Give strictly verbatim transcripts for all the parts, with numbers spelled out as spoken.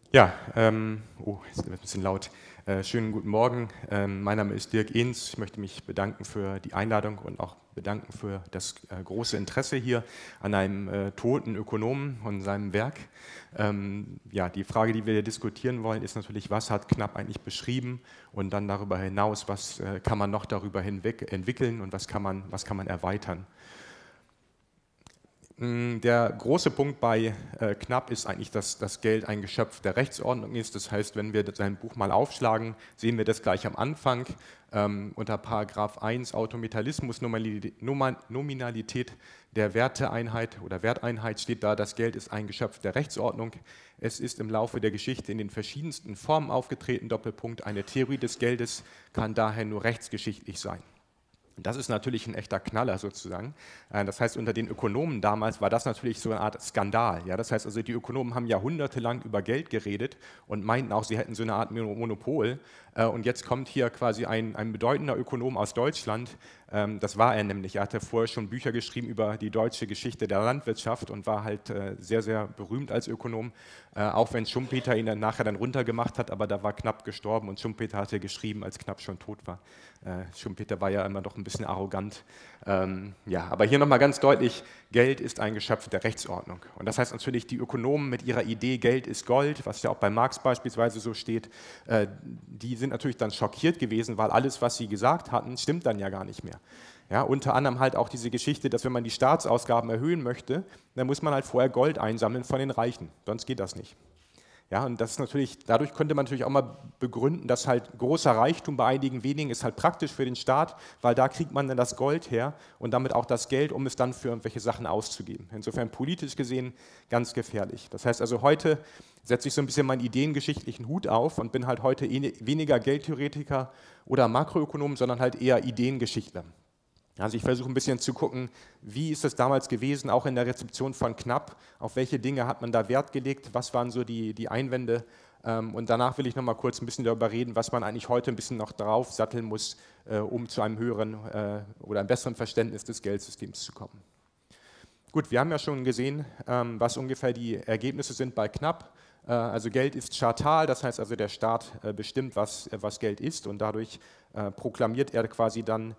Ja, ähm, oh, jetzt wird ein bisschen laut. Äh, schönen guten Morgen. Ähm, mein Name ist Dirk Ehns. Ich möchte mich bedanken für die Einladung und auch bedanken für das äh, große Interesse hier an einem äh, toten Ökonomen und seinem Werk. Ähm, ja, die Frage, die wir hier diskutieren wollen, ist natürlich, was hat Knapp eigentlich beschrieben und dann darüber hinaus, was äh, kann man noch darüber hinweg entwickeln und was kann man, was kann man erweitern. Der große Punkt bei äh, Knapp ist eigentlich, dass das Geld ein Geschöpf der Rechtsordnung ist. Das heißt, wenn wir sein Buch mal aufschlagen, sehen wir das gleich am Anfang. Ähm, unter Paragraph eins Autometalismus, Nominalität der Werteeinheit oder Werteinheit steht da, das Geld ist ein Geschöpf der Rechtsordnung. Es ist im Laufe der Geschichte in den verschiedensten Formen aufgetreten. Doppelpunkt, eine Theorie des Geldes kann daher nur rechtsgeschichtlich sein. Das ist natürlich ein echter Knaller sozusagen. Das heißt, unter den Ökonomen damals war das natürlich so eine Art Skandal. Ja? Das heißt also, die Ökonomen haben jahrhundertelang über Geld geredet und meinten auch, sie hätten so eine Art Monopol. Und jetzt kommt hier quasi ein, ein bedeutender Ökonom aus Deutschland. Das war er nämlich. Er hatte vorher schon Bücher geschrieben über die deutsche Geschichte der Landwirtschaft und war halt sehr, sehr berühmt als Ökonom. Auch wenn Schumpeter ihn dann nachher dann runtergemacht hat, aber da war Knapp gestorben und Schumpeter hatte geschrieben, als Knapp schon tot war. Schumpeter war ja immer noch ein bisschen arrogant. Ähm, ja, aber hier nochmal ganz deutlich, Geld ist ein Geschöpf der Rechtsordnung. Und das heißt natürlich, die Ökonomen mit ihrer Idee, Geld ist Gold, was ja auch bei Marx beispielsweise so steht, äh, die sind natürlich dann schockiert gewesen, weil alles, was sie gesagt hatten, stimmt dann ja gar nicht mehr. Ja, unter anderem halt auch diese Geschichte, dass wenn man die Staatsausgaben erhöhen möchte, dann muss man halt vorher Gold einsammeln von den Reichen, sonst geht das nicht. Ja, und das ist natürlich, dadurch könnte man natürlich auch mal begründen, dass halt großer Reichtum bei einigen wenigen ist halt praktisch für den Staat, weil da kriegt man dann das Gold her und damit auch das Geld, um es dann für irgendwelche Sachen auszugeben. Insofern politisch gesehen ganz gefährlich. Das heißt also, heute setze ich so ein bisschen meinen ideengeschichtlichen Hut auf und bin halt heute weniger Geldtheoretiker oder Makroökonom, sondern halt eher Ideengeschichtler. Also ich versuche ein bisschen zu gucken, wie ist es damals gewesen, auch in der Rezeption von Knapp, auf welche Dinge hat man da Wert gelegt, was waren so die, die Einwände, und danach will ich noch mal kurz ein bisschen darüber reden, was man eigentlich heute ein bisschen noch drauf satteln muss, um zu einem höheren oder einem besseren Verständnis des Geldsystems zu kommen. Gut, wir haben ja schon gesehen, was ungefähr die Ergebnisse sind bei Knapp. Also Geld ist chartal, das heißt also der Staat bestimmt, was, was Geld ist und dadurch proklamiert er quasi dann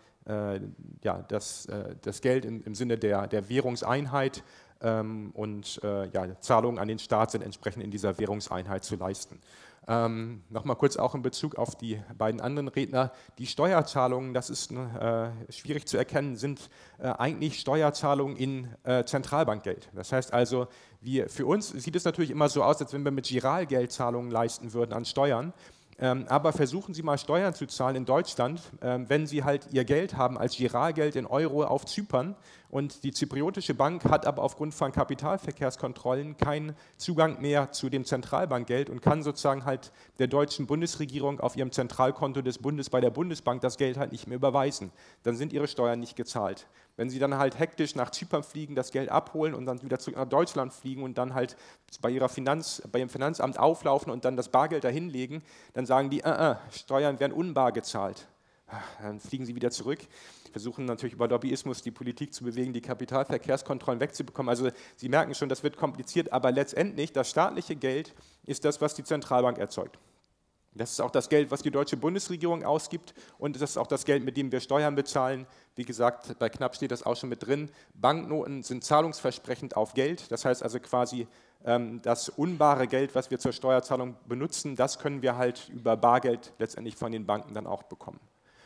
ja, das, das Geld im, im Sinne der, der Währungseinheit ähm, und äh, ja, Zahlungen an den Staat sind entsprechend in dieser Währungseinheit zu leisten. Ähm, Nochmal kurz auch in Bezug auf die beiden anderen Redner. Die Steuerzahlungen, das ist äh, schwierig zu erkennen, sind äh, eigentlich Steuerzahlungen in äh, Zentralbankgeld. Das heißt also, wir, für uns sieht es natürlich immer so aus, als wenn wir mit Giralgeldzahlungen leisten würden an Steuern. Ähm, aber versuchen Sie mal Steuern zu zahlen in Deutschland, ähm, wenn Sie halt Ihr Geld haben als Giralgeld in Euro auf Zypern und die zypriotische Bank hat aber aufgrund von Kapitalverkehrskontrollen keinen Zugang mehr zu dem Zentralbankgeld und kann sozusagen halt der deutschen Bundesregierung auf ihrem Zentralkonto des Bundes bei der Bundesbank das Geld halt nicht mehr überweisen. Dann sind Ihre Steuern nicht gezahlt. Wenn Sie dann halt hektisch nach Zypern fliegen, das Geld abholen und dann wieder zurück nach Deutschland fliegen und dann halt bei, ihrer Finanz, bei Ihrem Finanzamt auflaufen und dann das Bargeld dahinlegen, dann sagen die, äh, äh, Steuern werden unbar gezahlt. Dann fliegen Sie wieder zurück, versuchen natürlich über Lobbyismus die Politik zu bewegen, die Kapitalverkehrskontrollen wegzubekommen. Also Sie merken schon, das wird kompliziert, aber letztendlich das staatliche Geld ist das, was die Zentralbank erzeugt. Das ist auch das Geld, was die deutsche Bundesregierung ausgibt und das ist auch das Geld, mit dem wir Steuern bezahlen. Wie gesagt, bei Knapp steht das auch schon mit drin. Banknoten sind zahlungsversprechend auf Geld, das heißt also quasi ähm, das unbare Geld, was wir zur Steuerzahlung benutzen, das können wir halt über Bargeld letztendlich von den Banken dann auch bekommen.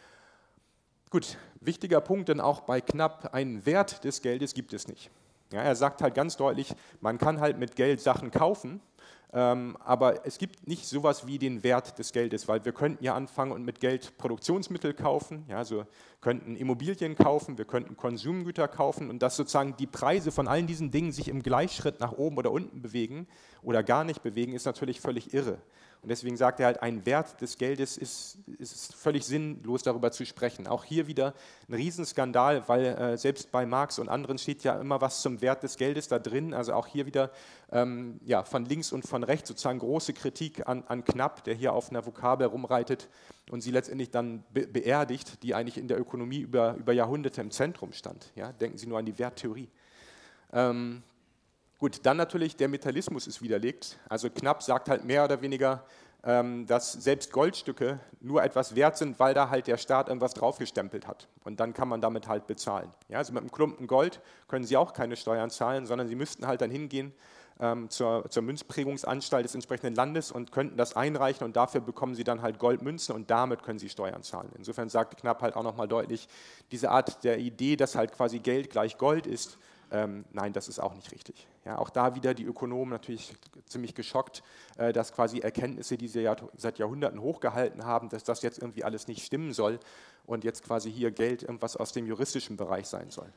Gut, wichtiger Punkt, denn auch bei Knapp einen Wert des Geldes gibt es nicht. Ja, er sagt halt ganz deutlich, man kann halt mit Geld Sachen kaufen, ähm, aber es gibt nicht sowas wie den Wert des Geldes, weil wir könnten ja anfangen und mit Geld Produktionsmittel kaufen, ja, also könnten Immobilien kaufen, wir könnten Konsumgüter kaufen und dass sozusagen die Preise von allen diesen Dingen sich im Gleichschritt nach oben oder unten bewegen oder gar nicht bewegen, ist natürlich völlig irre. Und deswegen sagt er halt, ein Wert des Geldes ist, ist völlig sinnlos, darüber zu sprechen. Auch hier wieder ein Riesenskandal, weil äh, selbst bei Marx und anderen steht ja immer was zum Wert des Geldes da drin. Also auch hier wieder ähm, ja, von links und von rechts sozusagen große Kritik an, an Knapp, der hier auf einer Vokabel rumreitet und sie letztendlich dann be beerdigt, die eigentlich in der Ökonomie über, über Jahrhunderte im Zentrum stand. Ja? Denken Sie nur an die Werttheorie. Ähm, Gut, dann natürlich der Metallismus ist widerlegt. Also Knapp sagt halt mehr oder weniger, ähm, dass selbst Goldstücke nur etwas wert sind, weil da halt der Staat irgendwas draufgestempelt hat. Und dann kann man damit halt bezahlen. Ja, also mit einem Klumpen Gold können Sie auch keine Steuern zahlen, sondern Sie müssten halt dann hingehen ähm, zur, zur Münzprägungsanstalt des entsprechenden Landes und könnten das einreichen und dafür bekommen Sie dann halt Goldmünzen und damit können Sie Steuern zahlen. Insofern sagt Knapp halt auch nochmal deutlich, diese Art der Idee, dass halt quasi Geld gleich Gold ist, Ähm, nein, das ist auch nicht richtig. Ja, auch da wieder die Ökonomen natürlich ziemlich geschockt, äh, dass quasi Erkenntnisse, die sie ja seit Jahrhunderten hochgehalten haben, dass das jetzt irgendwie alles nicht stimmen soll und jetzt quasi hier Geld irgendwas aus dem juristischen Bereich sein soll.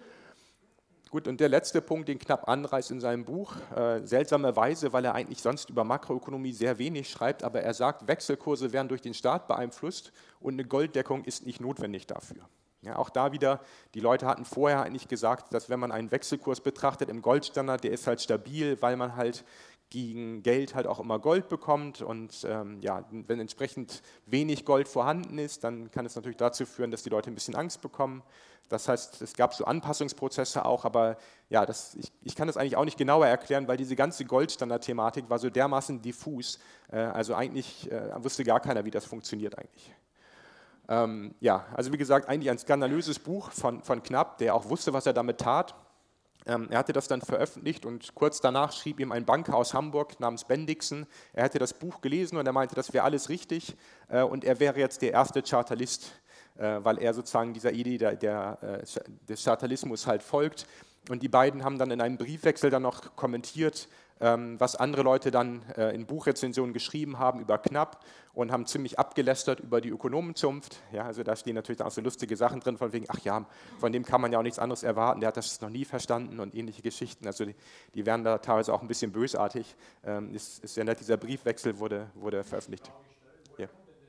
Gut, und der letzte Punkt, den Knapp anreißt in seinem Buch, äh, seltsamerweise, weil er eigentlich sonst über Makroökonomie sehr wenig schreibt, aber er sagt, Wechselkurse werden durch den Staat beeinflusst und eine Golddeckung ist nicht notwendig dafür. Ja, auch da wieder, die Leute hatten vorher eigentlich gesagt, dass wenn man einen Wechselkurs betrachtet im Goldstandard, der ist halt stabil, weil man halt gegen Geld halt auch immer Gold bekommt und ähm, ja, wenn entsprechend wenig Gold vorhanden ist, dann kann es natürlich dazu führen, dass die Leute ein bisschen Angst bekommen. Das heißt, es gab so Anpassungsprozesse auch, aber ja, das, ich, ich kann das eigentlich auch nicht genauer erklären, weil diese ganze Goldstandard-Thematik war so dermaßen diffus, äh, also eigentlich äh, wusste gar keiner, wie das funktioniert eigentlich. Ähm, ja, also wie gesagt, eigentlich ein skandalöses Buch von, von Knapp, der auch wusste, was er damit tat. Ähm, er hatte das dann veröffentlicht und kurz danach schrieb ihm ein Banker aus Hamburg namens Bendixen, er hätte das Buch gelesen und er meinte, das wäre alles richtig äh, und er wäre jetzt der erste Chartalist, äh, weil er sozusagen dieser Idee der, der, äh, des Chartalismus halt folgt. Und die beiden haben dann in einem Briefwechsel dann noch kommentiert, ähm, was andere Leute dann äh, in Buchrezensionen geschrieben haben über Knapp und haben ziemlich abgelästert über die Ökonomenzunft. Ja, also da stehen natürlich auch so lustige Sachen drin, von wegen, ach ja, von dem kann man ja auch nichts anderes erwarten, der hat das noch nie verstanden und ähnliche Geschichten. Also die, die werden da teilweise auch ein bisschen bösartig. Ähm, ist, ist sehr nett, dieser Briefwechsel wurde, wurde veröffentlicht. Ja.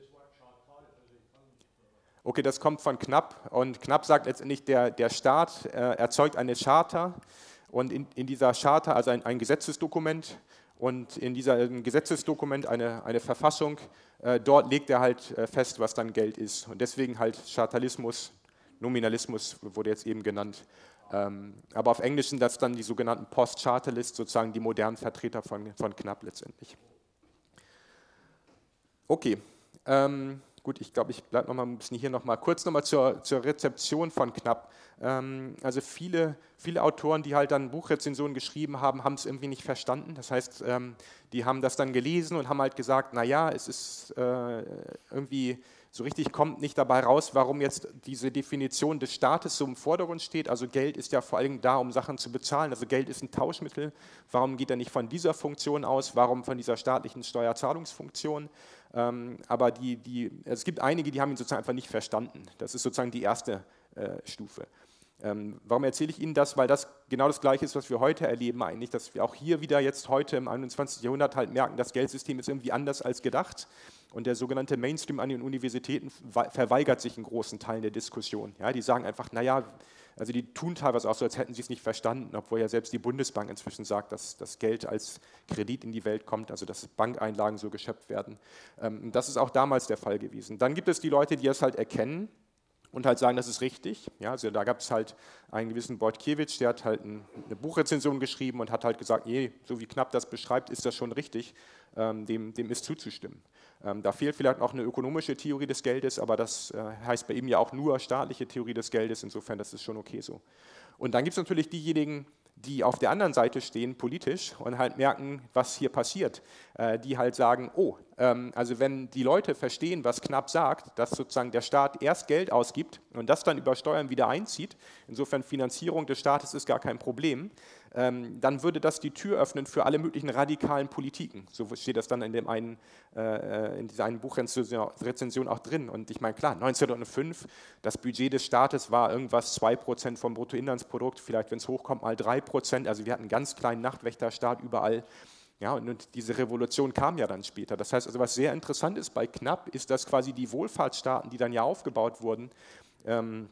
Okay, das kommt von Knapp und Knapp sagt letztendlich, der, der Staat äh, erzeugt eine Charta und in, in dieser Charta, also ein, ein Gesetzesdokument und in diesem Gesetzesdokument eine, eine Verfassung, äh, dort legt er halt äh, fest, was dann Geld ist und deswegen halt Chartalismus, Nominalismus wurde jetzt eben genannt, ähm, aber auf Englisch sind das dann die sogenannten Post-Chartalists, sozusagen die modernen Vertreter von, von Knapp letztendlich. Okay, ähm, gut, ich glaube, ich bleibe noch mal ein bisschen hier noch mal kurz noch mal zur, zur Rezeption von Knapp. Ähm, also viele, viele Autoren, die halt dann Buchrezensionen geschrieben haben, haben es irgendwie nicht verstanden. Das heißt, ähm, die haben das dann gelesen und haben halt gesagt, naja, es ist äh, irgendwie so richtig kommt nicht dabei raus, warum jetzt diese Definition des Staates so im Vordergrund steht. Also Geld ist ja vor allem da, um Sachen zu bezahlen. Also Geld ist ein Tauschmittel. Warum geht er nicht von dieser Funktion aus? Warum von dieser staatlichen Steuerzahlungsfunktion? Ähm, aber die, die, es gibt einige, die haben ihn sozusagen einfach nicht verstanden. Das ist sozusagen die erste äh, Stufe. Ähm, warum erzähle ich Ihnen das? Weil das genau das Gleiche ist, was wir heute erleben eigentlich, dass wir auch hier wieder jetzt heute im einundzwanzigsten Jahrhundert halt merken, das Geldsystem ist irgendwie anders als gedacht und der sogenannte Mainstream an den Universitäten verweigert sich in großen Teilen der Diskussion. Ja, die sagen einfach, naja, also die tun teilweise auch so, als hätten sie es nicht verstanden, obwohl ja selbst die Bundesbank inzwischen sagt, dass das Geld als Kredit in die Welt kommt, also dass Bankeinlagen so geschöpft werden. Ähm, das ist auch damals der Fall gewesen. Dann gibt es die Leute, die es halt erkennen und halt sagen, das ist richtig. Ja, also da gab es halt einen gewissen Bortkiewicz, der hat halt ein, eine Buchrezension geschrieben und hat halt gesagt, nee, so wie Knapp das beschreibt, ist das schon richtig, ähm, dem, dem ist zuzustimmen. Ähm, da fehlt vielleicht noch eine ökonomische Theorie des Geldes, aber das äh, heißt bei ihm ja auch nur staatliche Theorie des Geldes, insofern das ist schon okay so. Und dann gibt es natürlich diejenigen, die auf der anderen Seite stehen, politisch, und halt merken, was hier passiert, äh, die halt sagen, oh, ähm, also wenn die Leute verstehen, was Knapp sagt, dass sozusagen der Staat erst Geld ausgibt und das dann über Steuern wieder einzieht, insofern Finanzierung des Staates ist gar kein Problem, ähm, dann würde das die Tür öffnen für alle möglichen radikalen Politiken. So steht das dann in, dem einen, äh, in dieser einen Buchrezension auch drin. Und ich meine, klar, neunzehnhundertfünf, das Budget des Staates war irgendwas zwei Prozent vom Bruttoinlandsprodukt, vielleicht, wenn es hochkommt, mal drei Prozent. Also wir hatten einen ganz kleinen Nachtwächterstaat überall. Ja, und, und diese Revolution kam ja dann später. Das heißt, also was sehr interessant ist bei Knapp, ist, dass quasi die Wohlfahrtsstaaten, die dann ja aufgebaut wurden, ähm,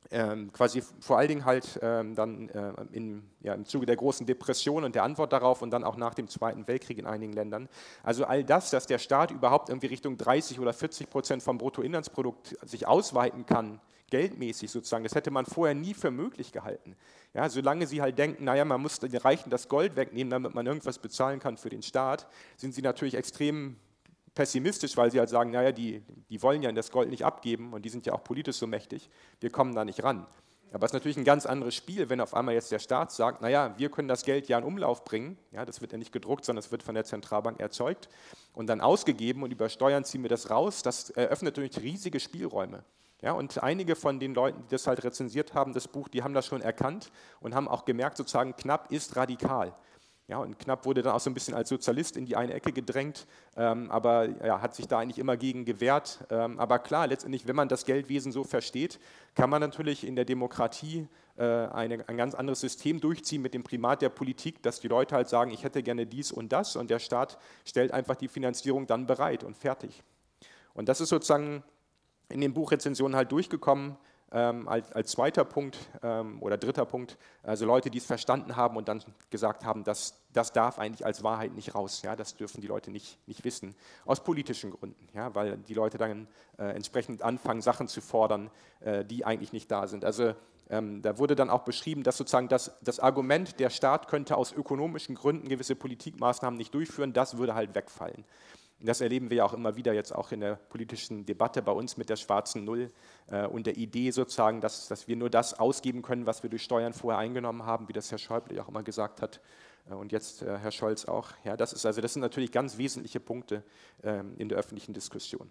ähm, quasi vor allen Dingen halt ähm, dann äh, in, ja, im Zuge der großen Depression und der Antwort darauf und dann auch nach dem Zweiten Weltkrieg in einigen Ländern. Also all das, dass der Staat überhaupt irgendwie Richtung dreißig oder vierzig Prozent vom Bruttoinlandsprodukt sich ausweiten kann, geldmäßig sozusagen, das hätte man vorher nie für möglich gehalten. Ja, solange sie halt denken, naja, man muss den Reichen das Gold wegnehmen, damit man irgendwas bezahlen kann für den Staat, sind sie natürlich extrem pessimistisch, weil sie halt sagen, naja, die, die wollen ja das Gold nicht abgeben und die sind ja auch politisch so mächtig, wir kommen da nicht ran. Aber es ist natürlich ein ganz anderes Spiel, wenn auf einmal jetzt der Staat sagt, naja, wir können das Geld ja in Umlauf bringen, ja, das wird ja nicht gedruckt, sondern es wird von der Zentralbank erzeugt und dann ausgegeben und über Steuern ziehen wir das raus, das eröffnet natürlich riesige Spielräume. Ja, und einige von den Leuten, die das halt rezensiert haben, das Buch, die haben das schon erkannt und haben auch gemerkt, sozusagen, Knapp ist radikal. Ja, und Knapp wurde dann auch so ein bisschen als Sozialist in die eine Ecke gedrängt, ähm, aber ja, hat sich da eigentlich immer gegen gewehrt. Ähm, aber klar, letztendlich, wenn man das Geldwesen so versteht, kann man natürlich in der Demokratie äh, eine, ein ganz anderes System durchziehen mit dem Primat der Politik, dass die Leute halt sagen, ich hätte gerne dies und das und der Staat stellt einfach die Finanzierung dann bereit und fertig. Und das ist sozusagen in den Buchrezensionen halt durchgekommen, ähm, als, als zweiter Punkt ähm, oder dritter Punkt, also Leute, die es verstanden haben und dann gesagt haben, das, das darf eigentlich als Wahrheit nicht raus, ja, das dürfen die Leute nicht, nicht wissen, aus politischen Gründen, ja, weil die Leute dann äh, entsprechend anfangen, Sachen zu fordern, äh, die eigentlich nicht da sind. Also ähm, da wurde dann auch beschrieben, dass sozusagen das, das Argument, der Staat könnte aus ökonomischen Gründen gewisse Politikmaßnahmen nicht durchführen, das würde halt wegfallen. Das erleben wir ja auch immer wieder jetzt auch in der politischen Debatte bei uns mit der schwarzen Null äh, und der Idee sozusagen, dass, dass wir nur das ausgeben können, was wir durch Steuern vorher eingenommen haben, wie das Herr Schäuble auch immer gesagt hat äh, und jetzt äh, Herr Scholz auch. Ja, das, ist also, das sind natürlich ganz wesentliche Punkte ähm, in der öffentlichen Diskussion.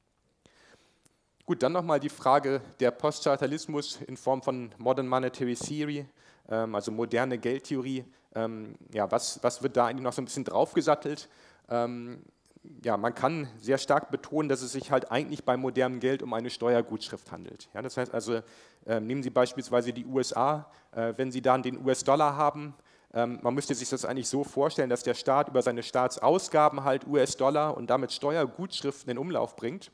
Gut, dann nochmal die Frage der Postchartalismus in Form von Modern Monetary Theory, ähm, also moderne Geldtheorie. Ähm, ja, was, was wird da eigentlich noch so ein bisschen draufgesattelt? Ähm, Ja, man kann sehr stark betonen, dass es sich halt eigentlich bei modernem Geld um eine Steuergutschrift handelt. Ja, das heißt also, äh, nehmen Sie beispielsweise die U S A, äh, wenn Sie dann den U S-Dollar haben, ähm, man müsste sich das eigentlich so vorstellen, dass der Staat über seine Staatsausgaben halt U S-Dollar und damit Steuergutschriften in Umlauf bringt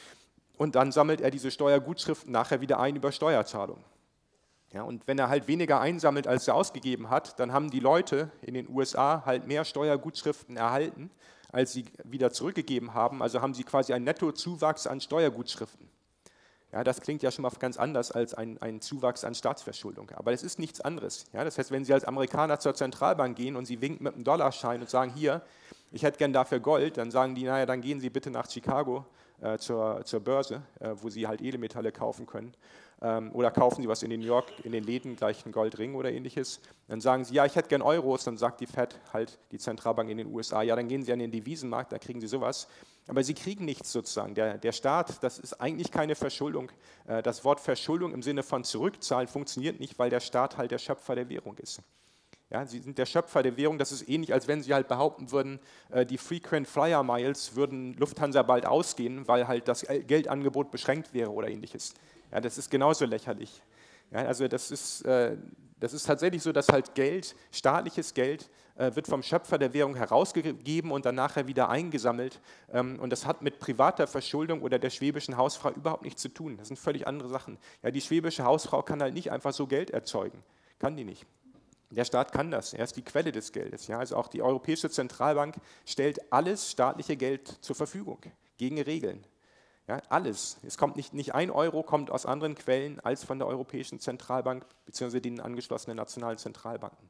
und dann sammelt er diese Steuergutschriften nachher wieder ein über Steuerzahlungen. Ja, und wenn er halt weniger einsammelt, als er ausgegeben hat, dann haben die Leute in den U S A halt mehr Steuergutschriften erhalten, als sie wieder zurückgegeben haben. Also haben sie quasi einen Nettozuwachs an Steuergutschriften. Ja, das klingt ja schon mal ganz anders als ein, ein Zuwachs an Staatsverschuldung. Aber es ist nichts anderes. Ja, das heißt, wenn Sie als Amerikaner zur Zentralbank gehen und Sie winken mit einem Dollarschein und sagen, hier, ich hätte gern dafür Gold, dann sagen die, naja, dann gehen Sie bitte nach Chicago äh, zur, zur Börse, äh, wo Sie halt Edelmetalle kaufen können. Ähm, oder kaufen Sie was in New York, in den Läden, gleich einen Goldring oder ähnliches. Dann sagen Sie, ja, ich hätte gern Euros, dann sagt die Fed, halt die Zentralbank in den U S A, ja, dann gehen Sie an den Devisenmarkt, da kriegen Sie sowas. Aber Sie kriegen nichts sozusagen. Der, der Staat, das ist eigentlich keine Verschuldung. Äh, das Wort Verschuldung im Sinne von zurückzahlen funktioniert nicht, weil der Staat halt der Schöpfer der Währung ist. Ja, Sie sind der Schöpfer der Währung, das ist ähnlich, als wenn Sie halt behaupten würden, äh, die Frequent Flyer Miles würden Lufthansa bald ausgehen, weil halt das Geldangebot beschränkt wäre oder ähnliches. Ja, das ist genauso lächerlich. Ja, also das ist, äh, das ist tatsächlich so, dass halt Geld, staatliches Geld, äh, wird vom Schöpfer der Währung herausgegeben und dann nachher wieder eingesammelt. Ähm, und das hat mit privater Verschuldung oder der schwäbischen Hausfrau überhaupt nichts zu tun. Das sind völlig andere Sachen. Ja, die schwäbische Hausfrau kann halt nicht einfach so Geld erzeugen. Kann die nicht. Der Staat kann das, er ist die Quelle des Geldes. Ja, also auch die Europäische Zentralbank stellt alles staatliche Geld zur Verfügung, gegen Regeln. Ja, alles. Es kommt nicht, nicht ein Euro kommt aus anderen Quellen als von der Europäischen Zentralbank bzw. den angeschlossenen nationalen Zentralbanken.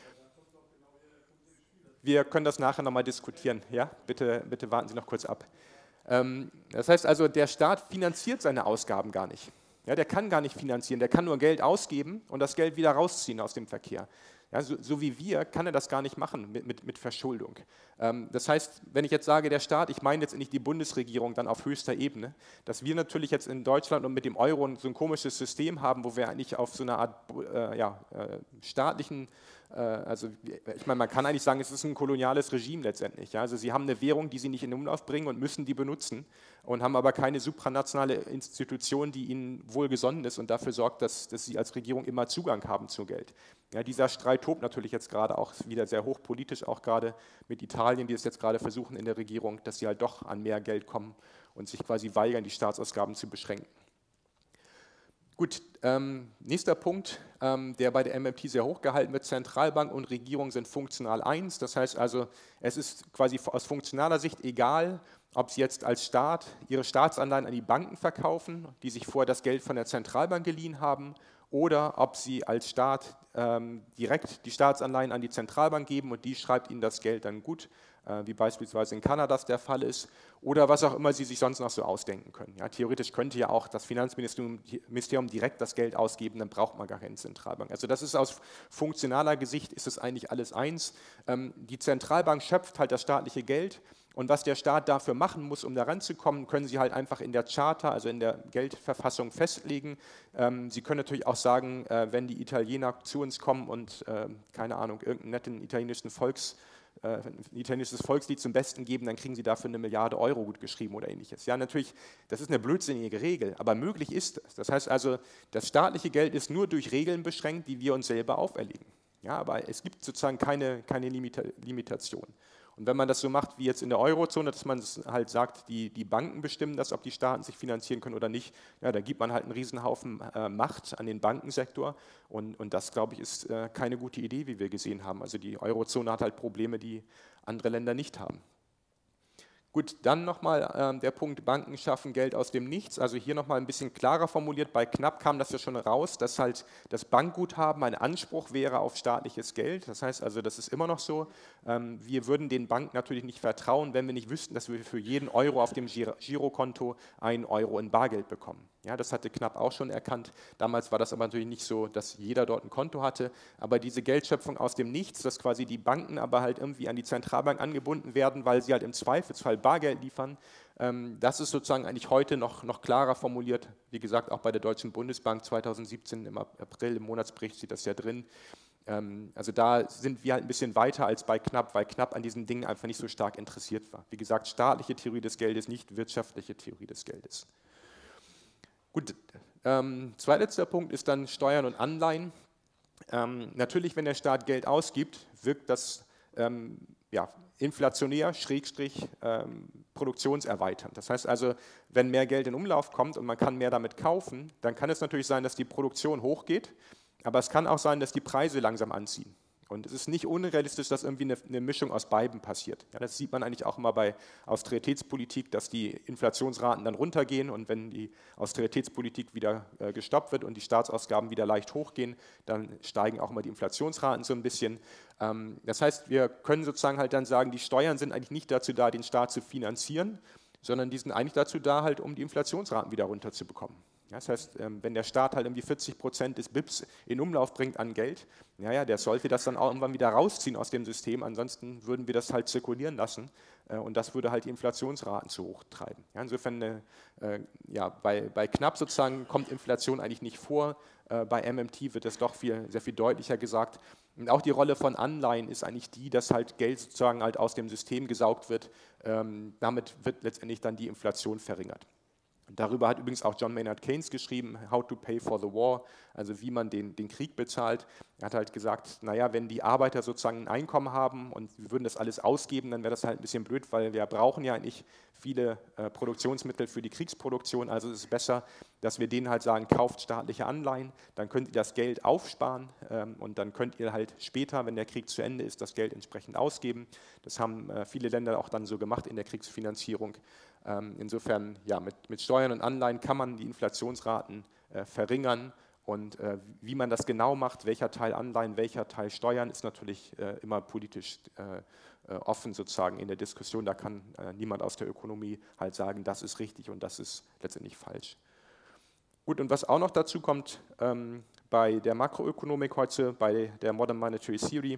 Wir können das nachher nochmal diskutieren. Ja, bitte, bitte warten Sie noch kurz ab. Ähm, das heißt also, der Staat finanziert seine Ausgaben gar nicht. Ja, der kann gar nicht finanzieren, der kann nur Geld ausgeben und das Geld wieder rausziehen aus dem Verkehr. Ja, so, so wie wir kann er das gar nicht machen mit, mit, mit Verschuldung. Ähm, das heißt, wenn ich jetzt sage, der Staat, ich meine jetzt nicht die Bundesregierung dann auf höchster Ebene, dass wir natürlich jetzt in Deutschland und mit dem Euro so ein komisches System haben, wo wir eigentlich auf so einer Art äh, ja, äh, staatlichen, äh, also ich meine, man kann eigentlich sagen, es ist ein koloniales Regime letztendlich. Ja? Also sie haben eine Währung, die sie nicht in Umlauf bringen und müssen die benutzen und haben aber keine supranationale Institution, die ihnen wohlgesonnen ist und dafür sorgt, dass, dass sie als Regierung immer Zugang haben zu Geld. Ja, dieser Streit tobt natürlich jetzt gerade auch wieder sehr hochpolitisch, auch gerade mit Italien, die es jetzt gerade versuchen in der Regierung, dass sie halt doch an mehr Geld kommen und sich quasi weigern, die Staatsausgaben zu beschränken. Gut, ähm, nächster Punkt, ähm, der bei der M M T sehr hoch gehalten wird: Zentralbank und Regierung sind funktional eins. Das heißt also, es ist quasi aus funktionaler Sicht egal, ob Sie jetzt als Staat Ihre Staatsanleihen an die Banken verkaufen, die sich vorher das Geld von der Zentralbank geliehen haben, oder ob Sie als Staat ähm, direkt die Staatsanleihen an die Zentralbank geben und die schreibt Ihnen das Geld dann gut, äh, wie beispielsweise in Kanada der Fall ist, oder was auch immer Sie sich sonst noch so ausdenken können. Ja, theoretisch könnte ja auch das Finanzministerium Ministerium direkt das Geld ausgeben, dann braucht man gar keine Zentralbank. Also das ist aus funktionaler Sicht ist es eigentlich alles eins. Ähm, die Zentralbank schöpft halt das staatliche Geld. Und was der Staat dafür machen muss, um da ranzukommen, können Sie halt einfach in der Charta, also in der Geldverfassung festlegen. Ähm, Sie können natürlich auch sagen, äh, wenn die Italiener zu uns kommen und, äh, keine Ahnung, irgendeinen netten italienischen Volks, äh, ein italienisches Volkslied zum Besten geben, dann kriegen Sie dafür eine Milliarde Euro gut geschrieben oder ähnliches. Ja, natürlich, das ist eine blödsinnige Regel, aber möglich ist es. Das heißt also, das staatliche Geld ist nur durch Regeln beschränkt, die wir uns selber auferlegen. Ja, aber es gibt sozusagen keine, keine Limita Limitation. Und wenn man das so macht wie jetzt in der Eurozone, dass man halt sagt, die, die Banken bestimmen das, ob die Staaten sich finanzieren können oder nicht, ja, da gibt man halt einen Riesenhaufen äh, Macht an den Bankensektor und, und das, glaube ich, ist äh, keine gute Idee, wie wir gesehen haben. Also die Eurozone hat halt Probleme, die andere Länder nicht haben. Gut, dann nochmal ähm, der Punkt, Banken schaffen Geld aus dem Nichts. Also hier nochmal ein bisschen klarer formuliert. Bei Knapp kam das ja schon raus, dass halt das Bankguthaben ein Anspruch wäre auf staatliches Geld. Das heißt also, das ist immer noch so. Ähm, wir würden den Banken natürlich nicht vertrauen, wenn wir nicht wüssten, dass wir für jeden Euro auf dem Gir Girokonto einen Euro in Bargeld bekommen. Ja, das hatte Knapp auch schon erkannt. Damals war das aber natürlich nicht so, dass jeder dort ein Konto hatte. Aber diese Geldschöpfung aus dem Nichts, dass quasi die Banken aber halt irgendwie an die Zentralbank angebunden werden, weil sie halt im Zweifelsfall Bargeld liefern, ähm, das ist sozusagen eigentlich heute noch, noch klarer formuliert. Wie gesagt, auch bei der Deutschen Bundesbank zweitausendsiebzehn im April, im Monatsbericht steht das ja drin. Ähm, also da sind wir halt ein bisschen weiter als bei Knapp, weil Knapp an diesen Dingen einfach nicht so stark interessiert war. Wie gesagt, staatliche Theorie des Geldes, nicht wirtschaftliche Theorie des Geldes. Gut, ähm, zweitletzter Punkt ist dann Steuern und Anleihen. Ähm, natürlich, wenn der Staat Geld ausgibt, wirkt das ähm, ja, inflationär, Schrägstrich, ähm, produktionserweiternd. Das heißt also, wenn mehr Geld in Umlauf kommt und man kann mehr damit kaufen, dann kann es natürlich sein, dass die Produktion hochgeht, aber es kann auch sein, dass die Preise langsam anziehen. Und es ist nicht unrealistisch, dass irgendwie eine, eine Mischung aus beiden passiert. Ja, das sieht man eigentlich auch immer bei Austeritätspolitik, dass die Inflationsraten dann runtergehen und wenn die Austeritätspolitik wieder äh, gestoppt wird und die Staatsausgaben wieder leicht hochgehen, dann steigen auch immer die Inflationsraten so ein bisschen. Ähm, das heißt, wir können sozusagen halt dann sagen, die Steuern sind eigentlich nicht dazu da, den Staat zu finanzieren, sondern die sind eigentlich dazu da, halt, um die Inflationsraten wieder runterzubekommen. Ja, das heißt, wenn der Staat halt irgendwie vierzig Prozent des B I Ps in Umlauf bringt an Geld, naja, der sollte das dann auch irgendwann wieder rausziehen aus dem System, ansonsten würden wir das halt zirkulieren lassen und das würde halt die Inflationsraten zu hoch treiben. Ja, insofern, äh, ja, bei, bei Knapp sozusagen kommt Inflation eigentlich nicht vor, äh, bei M M T wird es doch viel, sehr viel deutlicher gesagt. Und auch die Rolle von Anleihen ist eigentlich die, dass halt Geld sozusagen halt aus dem System gesaugt wird, ähm, damit wird letztendlich dann die Inflation verringert. Darüber hat übrigens auch John Maynard Keynes geschrieben, How to Pay for the War, also wie man den, den Krieg bezahlt. Er hat halt gesagt, naja, wenn die Arbeiter sozusagen ein Einkommen haben und wir würden das alles ausgeben, dann wäre das halt ein bisschen blöd, weil wir brauchen ja eigentlich viele äh, Produktionsmittel für die Kriegsproduktion, also es ist besser, dass wir denen halt sagen, kauft staatliche Anleihen, dann könnt ihr das Geld aufsparen ähm, und dann könnt ihr halt später, wenn der Krieg zu Ende ist, das Geld entsprechend ausgeben. Das haben äh, viele Länder auch dann so gemacht in der Kriegsfinanzierung. Ähm, insofern, ja, mit, mit Steuern und Anleihen kann man die Inflationsraten äh, verringern und äh, wie man das genau macht, welcher Teil Anleihen, welcher Teil Steuern, ist natürlich äh, immer politisch äh, äh, offen sozusagen in der Diskussion. Da kann äh, niemand aus der Ökonomie halt sagen, das ist richtig und das ist letztendlich falsch. Gut, und was auch noch dazu kommt, ähm, bei der Makroökonomik heute, bei der Modern Monetary Theory,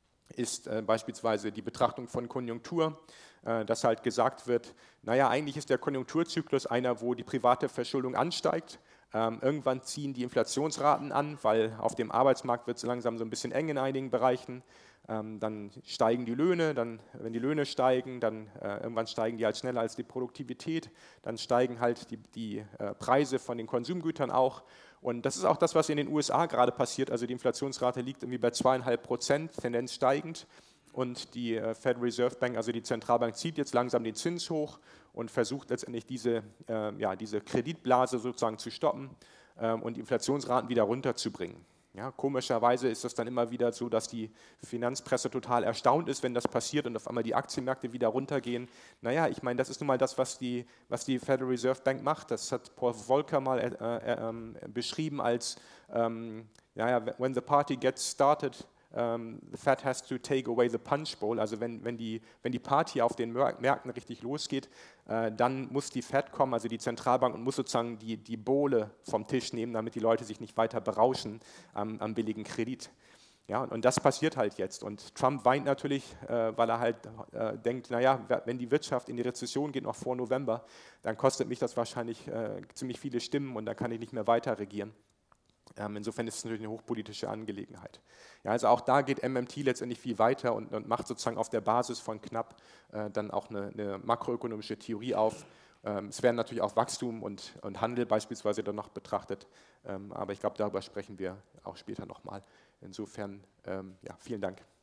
ist äh, beispielsweise die Betrachtung von Konjunktur, äh, dass halt gesagt wird, naja, eigentlich ist der Konjunkturzyklus einer, wo die private Verschuldung ansteigt. Ähm, irgendwann ziehen die Inflationsraten an, weil auf dem Arbeitsmarkt wird es langsam so ein bisschen eng in einigen Bereichen. Ähm, dann steigen die Löhne, dann, wenn die Löhne steigen, dann äh, irgendwann steigen die halt schneller als die Produktivität, dann steigen halt die, die äh, Preise von den Konsumgütern auch. Und das ist auch das, was in den U S A gerade passiert. Also die Inflationsrate liegt irgendwie bei zweieinhalb Prozent, Tendenz steigend. Und die äh, Federal Reserve Bank, also die Zentralbank, zieht jetzt langsam den Zins hoch und versucht letztendlich diese, äh, ja, diese Kreditblase sozusagen zu stoppen. ähm, und die Inflationsraten wieder runterzubringen. Ja, komischerweise ist es dann immer wieder so, dass die Finanzpresse total erstaunt ist, wenn das passiert und auf einmal die Aktienmärkte wieder runtergehen. Naja, ich meine, das ist nun mal das, was die, was die Federal Reserve Bank macht. Das hat Paul Volcker mal äh, äh, äh, beschrieben als, ähm, naja, when the party gets started, um, the Fed has to take away the punch bowl. Also wenn, wenn, die, wenn die Party auf den Märkten richtig losgeht, äh, dann muss die Fed kommen, also die Zentralbank, und muss sozusagen die, die Bohle vom Tisch nehmen, damit die Leute sich nicht weiter berauschen am, am billigen Kredit. Ja, und, und das passiert halt jetzt. Und Trump weint natürlich, äh, weil er halt äh, denkt, naja, wenn die Wirtschaft in die Rezession geht, noch vor November, dann kostet mich das wahrscheinlich äh, ziemlich viele Stimmen und dann kann ich nicht mehr weiter regieren. Ähm, insofern ist es natürlich eine hochpolitische Angelegenheit. Ja, also auch da geht M M T letztendlich viel weiter und, und macht sozusagen auf der Basis von Knapp äh, dann auch eine, eine makroökonomische Theorie auf. Ähm, es werden natürlich auch Wachstum und, und Handel beispielsweise dann noch betrachtet, ähm, aber ich glaube, darüber sprechen wir auch später nochmal. Insofern, ähm, ja, vielen Dank.